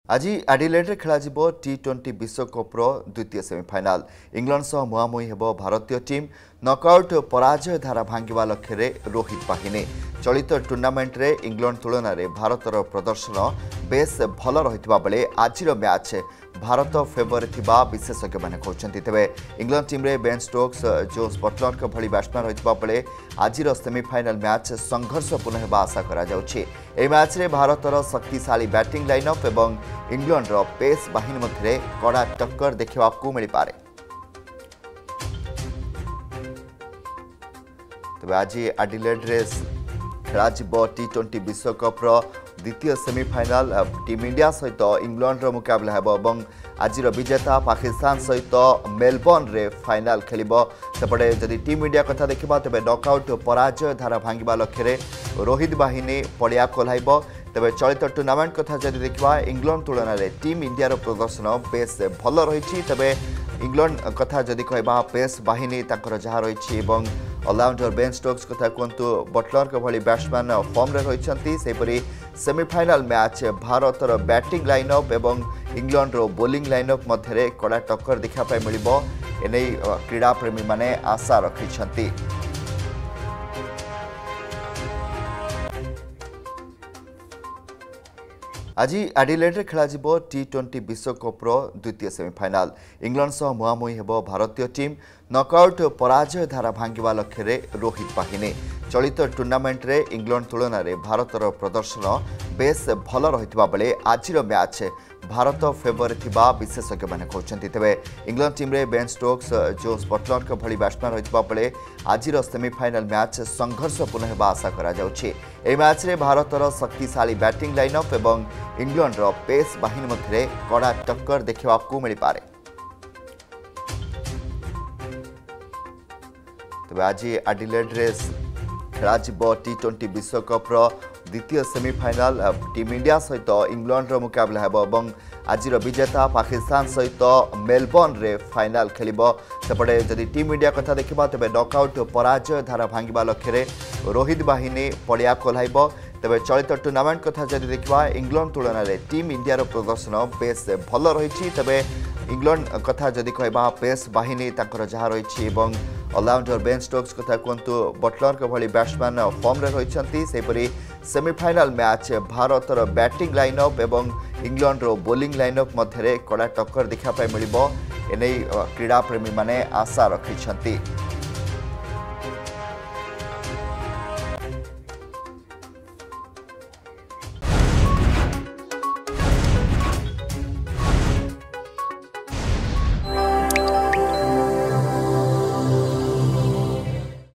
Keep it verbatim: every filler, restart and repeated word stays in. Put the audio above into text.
आज एडिलेड खेल T twenty विश्वकप्र द्वितीय सेमिफाइनाल इंग्लैंड सह मुहांमुही हेब भारतीय टीम नॉकआउट पराजय धारा भांगा लक्ष्य रोहित बाहिनी चलित टूर्नामेंट रे इंग्लैंड तुलन में भारतर प्रदर्शन बेस भल रही बेले आज मैच भारत फेवर थिबा विशेषज्ञ मैंने कहते तेरे इंग्लैंड टीम रे बेन स्टोक्स जोस बटलर भली बैट्समैन रही बेले आज सेमिफाइनाल मैच संघर्षपूर्ण होगा आशा करा जाउछि। एही मैच रे भारतर शक्तिशाली बैटिंग लाइनअप एवं इंग्लैंड रो पेस बाहिनी मध्य कड़ा टक्कर देखा मिल पारे। तेज आज एडिलेड रे खेल टी ट्वेंटी विश्वकप्र द्वितीय सेमिफाइनाल टीम इंडिया सहित इंग्लैंड रो मुकाबला हेबो एवं आज विजेता पाकिस्तान सहित मेलबर्न रे फाइनाल खेलिबो। सेपटे जदि टीम इंडिया कथा देखिबा तेबे नॉकआउट पराजय धारा भांगा लक्ष्य रोहित बाहिनी पड़िया कोल्हाइबो। तेबे चलित टूर्नामेंट कथा जदि देखिबा इंग्लैंड तुलन में टीम इंडिया रो प्रदर्शन बेस भल रही। तेबे इंग्लैंड कथा जदि कहबा पेस बाहिनी तांकर जहा रही एवं ऑलराउंडर बेन स्टोक्स कथा कहतु बटलर भली बैट्समैन फॉर्म रे रही। सेपरी सेमिफाइनाल मैच भारतर बैटिंग लाइनअप एवं इंग्लैंड रो बोलिंग लाइनअप मध्य कड़ा टक्कर देखा मिलिबो एने क्रीड़ा प्रेमी माने आशा रखिछंती। आज एडिलेड खेल टी ट्वेंटी विश्वकप्र द्वितीय सेमिफाइनाल इंग्लैंड सह मुहांमुही हेब भारतीय टीम नॉकआउट पराजय धारा भांगा लक्ष्य रोहित बाहिनी चलित टूर्नामेंट रे इंग्लैंड तुलन में भारतर प्रदर्शन बेस भल रही बेले आज मैच भारत फेवर थिबा विशेषज्ञ मैंने कहते तेरे इंग्लैंड टीम रे बेन स्टोक्स जोस बटलर भली बैट्समैन रही बेले आज सेमिफाइनाल मैच संघर्षपूर्ण होगा आशा करा जाउछि। एही मैच रे भारतर शक्तिशाली बैटिंग लाइनअप एवं इंग्लैंड रो पेस बाहिनी मध्य कड़ा टक्कर देखा मिल पारे। तेज आज एडिलेड रे खेल टी ट्वेंटी विश्वकप्र द्वितीय सेमिफाइनाल टीम इंडिया सहित इंग्लैंड रो मुकाबला हेबो एवं आज विजेता पाकिस्तान सहित मेलबर्न रे फाइनाल खेलिबो। सेपटे जदि टीम इंडिया कथा देखिबा तेबे नॉकआउट पराजय धारा भांगा लक्ष्य रोहित बाहिनी पड़िया कोल्हाइबो। तेबे चलित टूर्नामेंट कथा जदि देखिबा इंग्लैंड तुलन में टीम इंडिया रो प्रदर्शन बेस भल रही। तेबे इंग्लैंड कथा जदि कहबा पेस बाहिनी तांकर जहा रही एवं ऑलराउंडर बेन स्टोक्स कथा कहतु बटलर भली बैट्समैन फॉर्म रे रही। सेपरी सेमिफाइनाल मैच भारतर बैटिंग लाइनअप एवं इंग्लैंड रो बोलिंग लाइनअप मध्य कड़ा टक्कर देखा मिलिबो एने क्रीड़ा प्रेमी माने आशा रखिछंती।